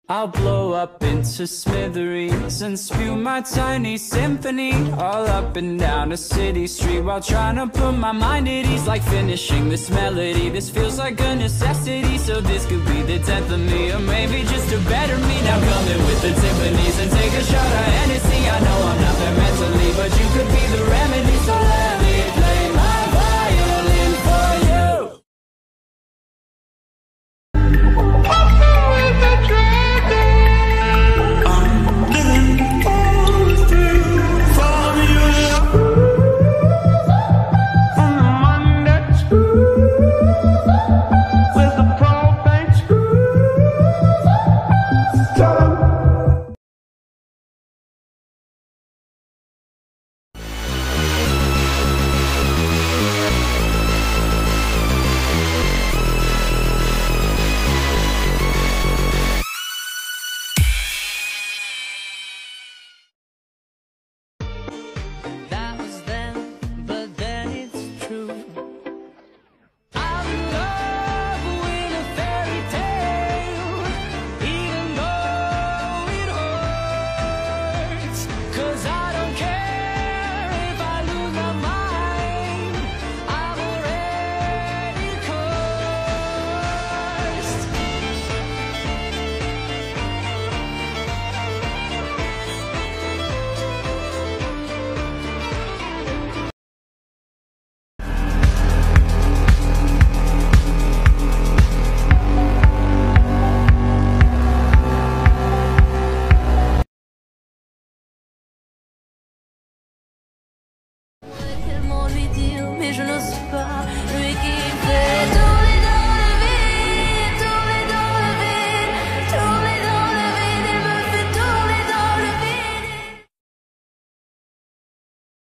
I'll blow up into smithereens and spew my tiny symphony all up and down a city street while trying to put my mind at ease. Like finishing this melody, this feels like a necessity. So this could be the 10th of me, or maybe just a better me. Now come in with the Tiffany's and take a shot of Hennessy. I know I'm not there mentally, but you could be the remedy, so let me